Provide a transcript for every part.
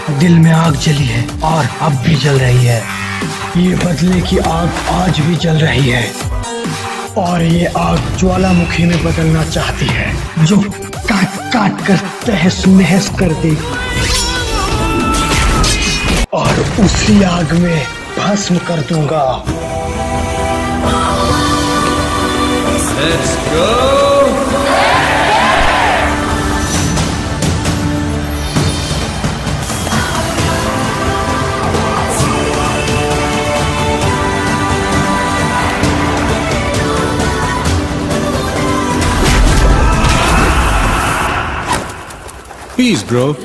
दिल में आग जली है और अब भी जल रही है। ये बदले की आग आज भी जल रही है और ये आग ज्वालामुखी में बदलना चाहती है, जो काट काट कर तहस नहस कर देगी और उसी आग में भस्म कर दूंगा। Let's go! Peace, bro.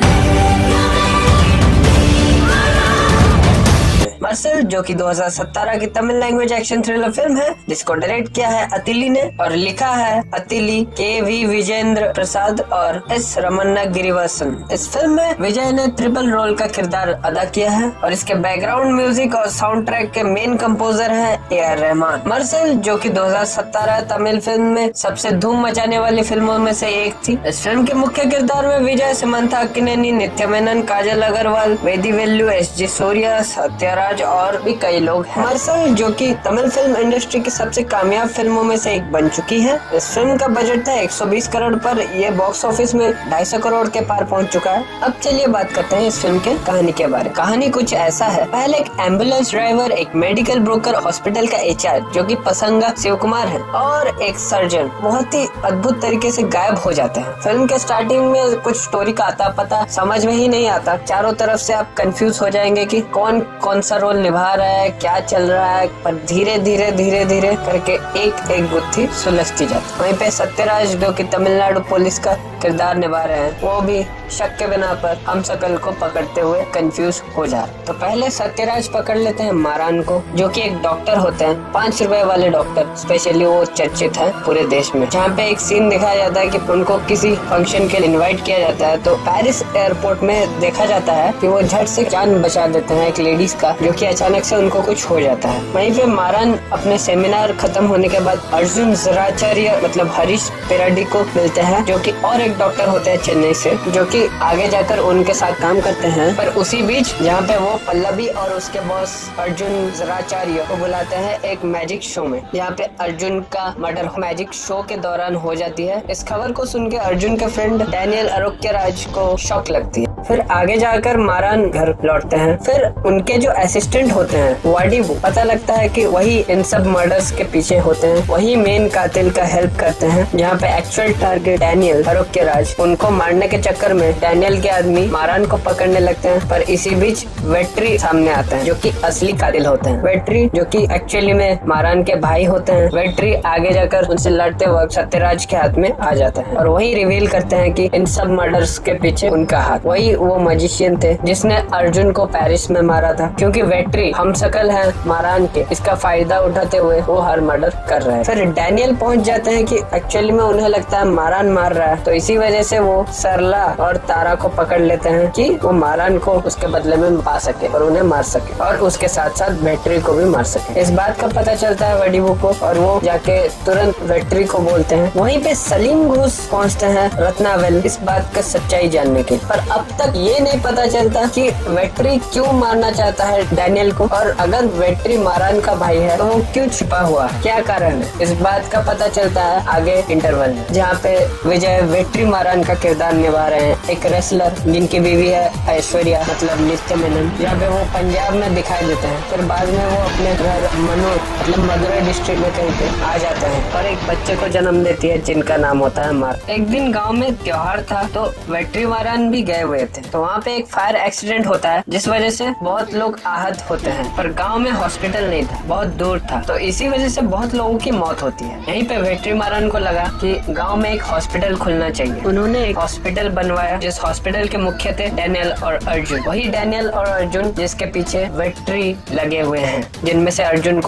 Mersal जो कि 2017 की Tamil language action thriller film है, जिसको डायरेक्ट किया है अतिली ने और लिखा है अतिली, के.वी. विजेंद्र प्रसाद और एस. रमन्ना गिरिवासन। इस फिल्म में विजय ने ट्रिपल रोल का किरदार अदा किया है और इसके बैकग्राउंड म्यूजिक और साउंड ट्रैक के मेन कंपोजर है ए.आर. रहमान। मर्सल जो कि 2017 तमिल फिल्म में सबसे धूम मचाने वाली फिल्मों में से एक थी। इस फिल्म के मुख्य किरदार में विजय, समंथा अक्किनेनी, नित्या मेनन, काजल अग्रवाल, वेदी वेल्लू, एस.जी. सूर्या, सत्यराज और भी कई लोग हैं। मर्सल जो कि तमिल फिल्म इंडस्ट्री की सबसे कामयाब फिल्मों में से एक बन चुकी है। इस फिल्म का बजट था 120 करोड़ पर यह बॉक्स ऑफिस में 250 करोड़ के पार पहुंच चुका है। अब चलिए बात करते हैं इस फिल्म के कहानी के बारे में। कहानी कुछ ऐसा है, पहले एक एम्बुलेंस ड्राइवर, एक मेडिकल ब्रोकर, हॉस्पिटल का एचआर जो कि पसंगा शिव कुमार है और एक सर्जन बहुत ही अद्भुत तरीके से गायब हो जाते हैं। फिल्म के स्टार्टिंग में कुछ स्टोरी का आता पता समझ में ही नहीं आता, चारों तरफ से आप कंफ्यूज हो जाएंगे कि कौन कौन सा रोल निभा रहा है, क्या चल रहा है, पर धीरे धीरे करके एक गुत्थी सुलझती जाती। वहीं पे सत्यराज जो कि तमिलनाडु पुलिस का किरदार निभा रहे हैं, वो भी शक के बिना पर हम सकल को पकड़ते हुए कंफ्यूज हो जा रहे। तो पहले सत्यराज पकड़ लेते हैं मारान को, जो कि एक डॉक्टर होते हैं, 5 रुपए वाले डॉक्टर, स्पेशली वो चर्चित है पूरे देश में। जहाँ पे एक सीन दिखाया जाता है कि उनको किसी फंक्शन के लिए इन्वाइट किया जाता है, तो पेरिस एयरपोर्ट में देखा जाता है कि वो झट से जान बचा देते हैं एक लेडीज का, जो कि अचानक से उनको कुछ हो जाता है। वहीं पे मारान अपने सेमिनार खत्म होने के बाद अर्जुन जराचार्य मतलब हरीश पेराडी को मिलते हैं, जो कि और एक डॉक्टर होते हैं चेन्नई से, जो कि आगे जाकर उनके साथ काम करते हैं। पर उसी बीच जहाँ पे वो पल्लवी और उसके बॉस अर्जुन जराचार्य को बुलाते हैं एक मैजिक शो में, जहाँ पे अर्जुन का मर्डर मैजिक शो के दौरान हो जाती है। इस खबर को सुन के अर्जुन के फ्रेंड डैनियल आरोग्यराज को शॉक लगती है। फिर आगे जाकर मारान घर लौटते हैं। फिर उनके जो असिस्टेंट होते हैं वाडी, पता लगता है कि वही इन सब मर्डर्स के पीछे होते हैं, वही मेन कातिल का हेल्प करते हैं। जहाँ पे एक्चुअल टारगेट डैनियल आरोग्यराज, उनको मारने के चक्कर में डैनियल के आदमी मारान को पकड़ने लगते हैं। पर इसी बीच वेट्री सामने आता है, जो कि असली कातिल होते हैं। वेट्री जो कि एक्चुअली में मारान के भाई होते हैं। वेट्री आगे जाकर उनसे लड़ते वक्त सत्यराज के हाथ में आ जाता है और वही रिवील करते हैं कि इन सब मर्डर्स के पीछे उनका हाथ, वही वो मैजिशियन थे जिसने अर्जुन को पेरिस में मारा था। क्योंकि वेट्री हम सकल है मारान के, इसका फायदा उठाते हुए वो हर मर्डर कर रहे हैं। फिर डैनियल पहुंच जाते हैं कि एक्चुअली में उन्हें लगता है मारान मार रहा है, तो इसी वजह से वो सरला और तारा को पकड़ लेते हैं कि वो मारान को उसके बदले में पा सके और उन्हें मार सके, और उसके साथ साथ वेट्री को भी मार सके। इस बात का पता चलता है वडीबू को और वो जाके तुरंत वेट्री को बोलते हैं। वहीं पे सलीम घोष पहुंचते हैं रत्नावेल इस बात का सच्चाई जानने के, पर अब तक ये नहीं पता चलता कि वेट्री क्यों मारना चाहता है डैनियल को, और अगर वेट्री मारान का भाई है तो वो क्यों छिपा हुआ है, क्या कारण है। इस बात का पता चलता है आगे इंटरवल में, जहाँ पे विजय वेट्री मारान का किरदार निभा रहे हैं, एक रेसलर जिनकी बीवी है ऐश्वर्या मतलब नित्या मेनन, जहाँ पे वो पंजाब में दिखाई देते हैं। फिर बाद में वो अपने घर मनु मतलब मदुरई डिस्ट्रिक्ट में कहीं पे आ जाते हैं और एक बच्चे को जन्म देती है जिनका नाम होता है मार। एक दिन गाँव में त्योहार था तो वेट्री मारान भी गए हुए थे, तो वहाँ पे एक फायर एक्सीडेंट होता है जिस वजह से बहुत लोग आहत होते हैं। पर गांव में हॉस्पिटल नहीं था, बहुत दूर था, तो इसी वजह से बहुत लोगों की मौत होती है। यहीं पे वेट्री मारान को लगा कि गांव में एक हॉस्पिटल खुलना चाहिए। उन्होंने एक हॉस्पिटल बनवाया जिस हॉस्पिटल के मुख्य थे डैनियल और अर्जुन। वही डैनियल और अर्जुन जिसके पीछे वेट्री लगे हुए हैं, जिनमें से अर्जुन को वेट्री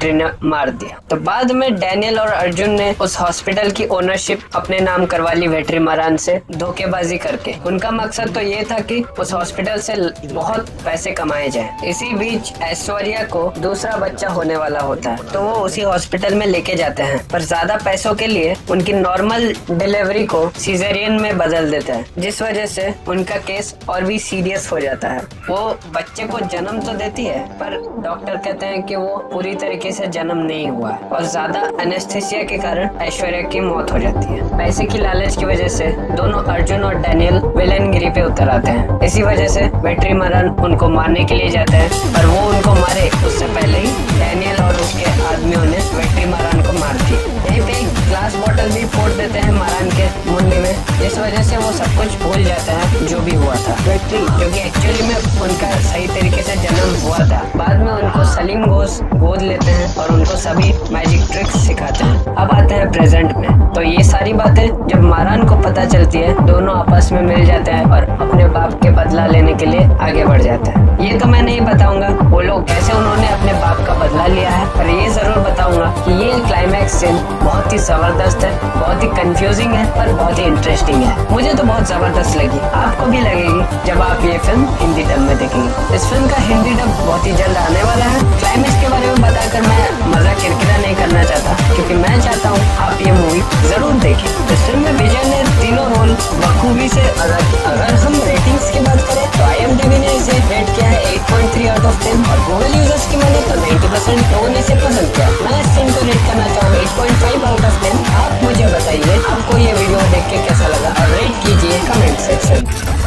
बैटरी ने मार दिया। तो बाद में डैनियल और अर्जुन ने उस हॉस्पिटल की ओनरशिप अपने नाम करवा ली वेट्रीमारान से धोखेबाजी करके। उनका मकसद तो ये था कि उस हॉस्पिटल से बहुत पैसे कमाए जाए। इसी बीच ऐश्वर्या को दूसरा बच्चा होने वाला होता है, तो वो उसी हॉस्पिटल में लेके जाते हैं, पर ज्यादा पैसों के लिए उनकी नॉर्मल डिलीवरी को सीजरियन में बदल देता है, जिस वजह से उनका केस और भी सीरियस हो जाता है। वो बच्चे को जन्म तो देती है, पर डॉक्टर कहते हैं कि वो पूरी तरीके से जन्म नहीं हुआ और ज्यादा एनेस्थेसिया के कारण ऐश्वर्या की मौत हो जाती है। पैसे की लालच की वजह से दोनों अर्जुन और डैनियल विलेनगिरी पे उतर आते हैं। इसी वजह से वेट्रीमारान उनको मारने के लिए जाते हैं, पर वो उनको मारे उससे पहले ही डैनियल और उसके आदमियों ने वेट्रीमारान को मार दी। यहीं पे एक ग्लास बॉटल भी फोड़ देते हैं मारान के मुंडी में, जिस वजह से वो सब कुछ भूल जाता है जो भी हुआ था। वेट्री जो कि एक्चुअली में उनका सही तरीके से जन्म हुआ था। बाद में उनको सलीम घोष गोद लेते हैं और उनको सभी मैजिक ट्रिक्स सिखाते हैं। अब आते हैं प्रेजेंट में। तो ये सारी बातें जब मारान को पता चलती है, दोनों आपस में मिल जाते हैं और अपने बाप के बदला लेने के लिए आगे बढ़ जाते हैं। ये तो मैं नहीं बताऊंगा वो लोग कैसे उन्होंने अपने बाप का बदला लिया है, पर ये जरूर बताऊंगा कि ये क्लाइमैक्स सीन बहुत ही जबरदस्त है, बहुत ही कंफ्यूजिंग है और बहुत ही इंटरेस्टिंग है। मुझे तो बहुत जबरदस्त लगी, आपको भी लगेगी जब आप ये फिल्म हिंदी डब में देखेंगे। इस फिल्म का हिंदी डब बहुत ही जल्द आने वाला है। क्लाइमैक्स के बारे में बताकर मैं मजा किरकिरा नहीं करना चाहता, क्योंकि मैं चाहता हूँ आप ये मूवी जरूर देखें। इस फिल्म में विजय ने तीनों रोल बखूबी से अदा किया। अगर हम रेटिंग्स की बात करें तो IMDb ने इसे रेट किया है 8.3 आउट ऑफ 10 और गूगल यूजर्स की माने तो 90% लोगों ने इसे पसंद किया। मैं इस फिल्म को रेट करना चाहूँगा 8.5 आउट ऑफ 10। आप मुझे बताइए आपको ये वीडियो देख के कैसा लगा और रेट कीजिए कमेंट सेक्शन।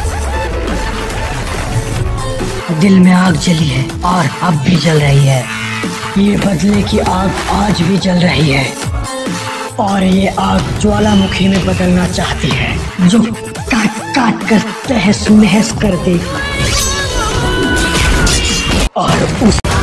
दिल में आग जली है और अब भी जल रही है। ये बदले की आग आज भी जल रही है और ये आग ज्वालामुखी में बदलना चाहती है, जो काट काट कर तहस नहस कर दे और उस